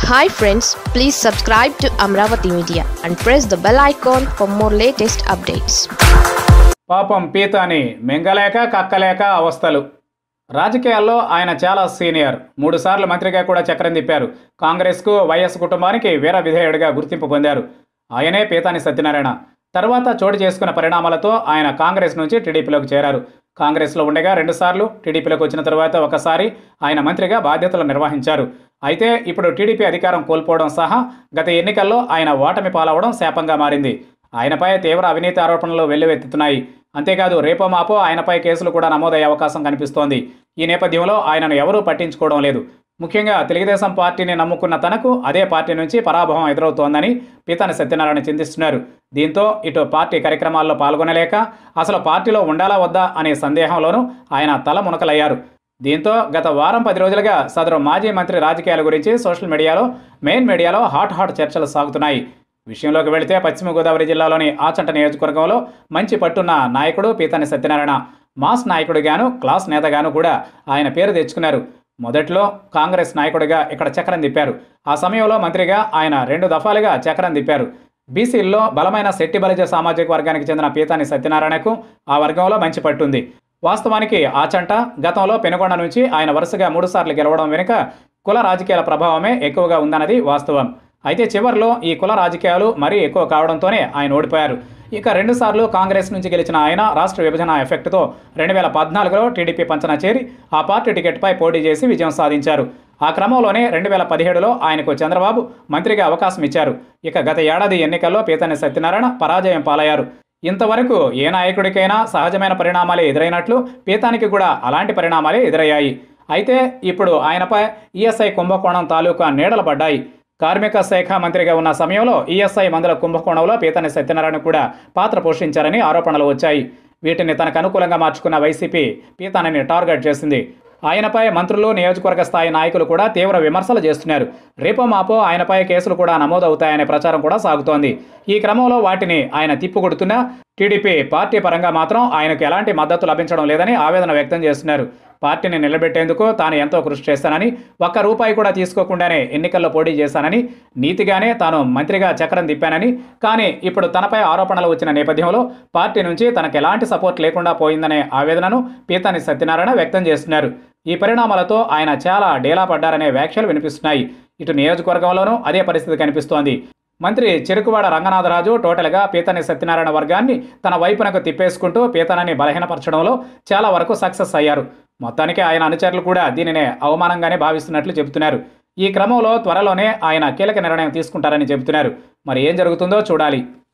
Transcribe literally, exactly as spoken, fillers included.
Hi friends, please subscribe to Amravati Media and press the bell icon for more latest updates. పాపం పీతాని మెంగలేక కక్కలేక అవస్థలు. రాజకీయాల్లో ఆయన చాలా senior. మూడు సార్లు మంత్రిగా కూడా చక్రం తిప్పారు. కాంగ్రెస్కు వైఎస్ కుటుంబానికి వీర విధేయుడిగా గుర్తింపు పొందారు. ఆయనే పీతాని సత్యనారాయణ. తర్వాత చోటు చేసుకున్న పరిణామాలతో ఆయన కాంగ్రెస్ నుంచి టీడీపీలోకి చేరారు. కాంగ్రెస్లో ఉండగా రెండుసార్లు, టీడీపీలోకి వచ్చిన తర్వాత ఒకసారి ఆయన మంత్రిగా బాధ్యతలు నిర్వహించారు. అయితే ఇప్పుడు టీడీపీ అధికారం కోల్పోవడం సహా గత ఎన్నికల్లో ఆయన ఓటమి పాలవడం శాపంగా మారింది. ఆయనపై తీవ్ర అవినీతి ఆరోపణలు వెల్లువెత్తుతున్నాయి. అంతేకాదు రేపో మాపో ఆయనపై కేసులు కూడా నమోదయ్యే అవకాశం కనిపిస్తోంది. ఈ నేపథ్యంలో ఆయనను ఎవరూ పట్టించుకోవడం లేదు. ముఖ్యంగా తెలుగుదేశం పార్టీని నమ్ముకున్న తనకు అదే పార్టీ నుంచి పరాభవం ఎదురవుతోందని పీతాని సత్యనారాయణ చింతిస్తున్నారు. దీంతో ఇటు పార్టీ కార్యక్రమాల్లో పాల్గొనలేక అసలు పార్టీలో ఉండాలా వద్దా అనే సందేహంలోనూ ఆయన తల మునకలయ్యారు. దీంతో గత వారం పది రోజులుగా సదరు మాజీ మంత్రి రాజకీయాల గురించి సోషల్ మీడియాలో, మెయిన్ మీడియాలో హాట్ హాట్ చర్చలు సాగుతున్నాయి. విషయంలోకి వెళితే పశ్చిమ గోదావరి జిల్లాలోని ఆచంట నియోజకవర్గంలో మంచి పట్టున్న నాయకుడు పీతాని సత్యనారాయణ. మాస్ నాయకుడిగాను, క్లాస్ నేతగాను కూడా ఆయన పేరు తెచ్చుకున్నారు. మొదట్లో కాంగ్రెస్ నాయకుడిగా ఇక్కడ చక్రం తిప్పారు. ఆ సమయంలో మంత్రిగా ఆయన రెండు దఫాలుగా చక్రం తిప్పారు. బీసీల్లో బలమైన శెట్టి బలిజ సామాజిక వర్గానికి చెందిన పీతాని సత్యనారాయణకు ఆ వర్గంలో మంచి పట్టుంది. వాస్తవానికి ఆచంట, గతంలో పెనుగొండ నుంచి ఆయన వరుసగా మూడుసార్లు గెలవడం వెనుక కుల రాజకీయాల ప్రభావమే ఎక్కువగా ఉందన్నది వాస్తవం. అయితే చివరిలో ఈ కుల రాజకీయాలు మరీ ఎక్కువ కావడంతోనే ఆయన ఓడిపోయారు. ఇక రెండుసార్లు కాంగ్రెస్ నుంచి గెలిచిన ఆయన రాష్ట్ర విభజన ఎఫెక్ట్తో రెండు వేల పద్నాలుగులో టీడీపీ పంచన చేరి ఆ పార్టీ టికెట్పై పోటీ చేసి విజయం సాధించారు. ఆ క్రమంలోనే రెండు వేల పదిహేడులో ఆయనకు చంద్రబాబు మంత్రిగా అవకాశం ఇచ్చారు. ఇక గత ఏడాది ఎన్నికల్లో పీతాని సత్యనారాయణ పరాజయం పాలయ్యారు. ఇంతవరకు ఏ నాయకుడికైనా సహజమైన పరిణామాలే ఎదురైనట్లు పీతానికి కూడా అలాంటి పరిణామాలే ఎదురయ్యాయి. అయితే ఇప్పుడు ఆయనపై ఈఎస్ఐ కుంభకోణం తాలూకా నీడలు పడ్డాయి. కార్మిక శాఖ మంత్రిగా ఉన్న సమయంలో ఈఎస్ఐ మందుల కుంభకోణంలో పీతాని సత్యనారాయణ కూడా పాత్ర పోషించారని ఆరోపణలు వచ్చాయి. వీటిని తనకు అనుకూలంగా మార్చుకున్న వైసీపీ పీతానిని టార్గెట్ చేసింది. ఆయనపై మంత్రులు, నియోజకవర్గ స్థాయి నాయకులు కూడా తీవ్ర విమర్శలు చేస్తున్నారు. రేపో మాపో ఆయనపై కేసులు కూడా నమోదవుతాయనే ప్రచారం కూడా సాగుతోంది. ఈ క్రమంలో వాటిని ఆయన తిప్పుకొడుతున్నా టీడీపీ పార్టీ పరంగా మాత్రం ఆయనకు ఎలాంటి మద్దతు లభించడం లేదని ఆవేదన వ్యక్తం చేస్తున్నారు. పార్టీని నిలబెట్టేందుకు తాను ఎంతో కృషి చేశానని, ఒక్క రూపాయి కూడా తీసుకోకుండానే ఎన్నికల్లో పోటీ చేశానని, నీతిగానే తాను మంత్రిగా చక్రం తిప్పానని, కానీ ఇప్పుడు తనపై ఆరోపణలు వచ్చిన నేపథ్యంలో పార్టీ నుంచి తనకు ఎలాంటి సపోర్ట్ లేకుండా పోయిందనే ఆవేదనను పీతాని సత్యనారాయణ వ్యక్తం చేస్తున్నారు. ఈ పరిణామాలతో ఆయన చాలా డేలా పడ్డారనే వ్యాఖ్యలు వినిపిస్తున్నాయి. ఇటు నియోజకవర్గంలోనూ అదే పరిస్థితి కనిపిస్తోంది. మంత్రి చెరుకువాడ రంగనాథరాజు టోటల్గా పీతాని సత్యనారాయణ వర్గాన్ని తన వైపునకు తిప్పేసుకుంటూ పీతానాన్ని బలహీనపరచడంలో చాలా వరకు సక్సెస్ అయ్యారు. మొత్తానికి ఆయన అనుచరులు కూడా దీనినే అవమానంగానే భావిస్తున్నట్లు చెబుతున్నారు. ఈ క్రమంలో త్వరలోనే ఆయన కీలక నిర్ణయం తీసుకుంటారని చెబుతున్నారు. మరి ఏం జరుగుతుందో చూడాలి.